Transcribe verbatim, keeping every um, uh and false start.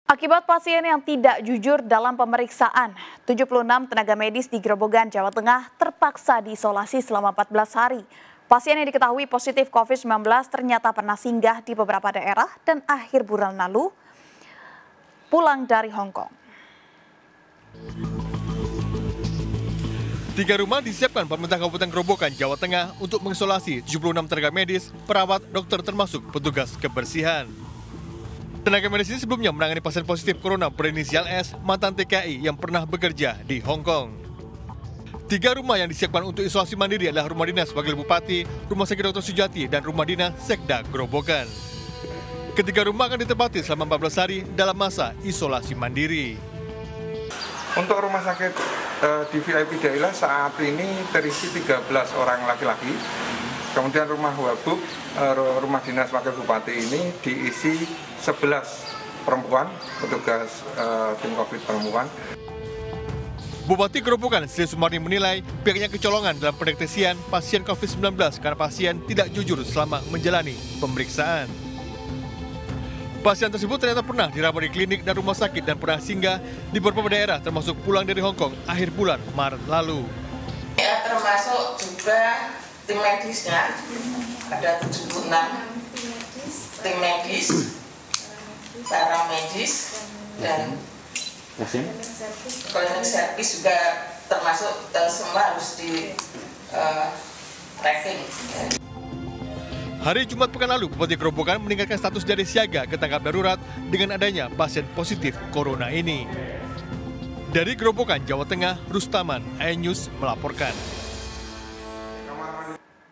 Akibat pasien yang tidak jujur dalam pemeriksaan, tujuh puluh enam tenaga medis di Grobogan, Jawa Tengah terpaksa diisolasi selama empat belas hari. Pasien yang diketahui positif covid sembilan belas ternyata pernah singgah di beberapa daerah dan akhir bulan lalu pulang dari Hong Kong. Tiga rumah disiapkan pemerintah Kabupaten Grobogan, Jawa Tengah untuk mengisolasi tujuh puluh enam tenaga medis, perawat, dokter termasuk petugas kebersihan. Tenaga medis ini sebelumnya menangani pasien positif corona berinisial S, mantan T K I yang pernah bekerja di Hong Kong. Tiga rumah yang disiapkan untuk isolasi mandiri adalah Rumah Dinas Wakil Bupati, Rumah Sakit Dokter Sujati, dan Rumah Dinas Sekda Grobogan. Ketiga rumah akan ditempati selama empat belas hari dalam masa isolasi mandiri. Untuk rumah sakit eh, di V I P Daerah saat ini terisi tiga belas orang laki-laki. Kemudian rumah Wabub, eh, rumah dinas wakil bupati ini diisi sebelas perempuan, petugas eh, tim COVID perempuan. Bupati Grobogan, Sri Sumarni menilai pihaknya kecolongan dalam pendeteksian pasien covid sembilan belas karena pasien tidak jujur selama menjalani pemeriksaan. Pasien tersebut ternyata pernah dirawat di klinik dan rumah sakit dan pernah singgah di beberapa daerah termasuk pulang dari Hong Kong akhir bulan Maret lalu. Ya, termasuk juga tim medisnya, ada tujuh puluh enam tim medis, paramedis, dan cleaning service juga termasuk semua harus di uh, tracking. Hari Jumat pekan lalu, Bupati Grobogan meningkatkan status dari siaga ke tanggap darurat dengan adanya pasien positif corona ini. Dari Grobogan, Jawa Tengah, Rustaman, iNews melaporkan.